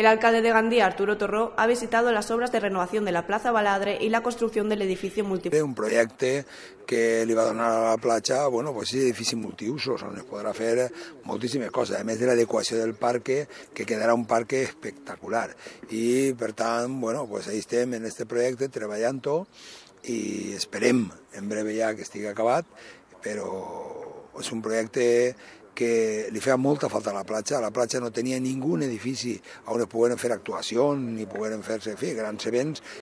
El alcalde de Gandía, Arturo Torró, ha visitado las obras de renovación de la Plaza Baladre y la construcción del edificio multiusos. Un projecte que li va donar a la platja, bueno, pues és edifici multiusos, on es podrà fer moltíssimes coses, a més de l'adequació del parc, que quedarà un parc espectacular. I, per tant, bueno, pues ahí estem en este projecte treballant-ho i esperem en breu ja que estigui acabat, però és un projecte que li feia molta falta a la platja. La platja no tenia ningú edifici on es pogueren fer actuacions ni pogueren fer-se grans events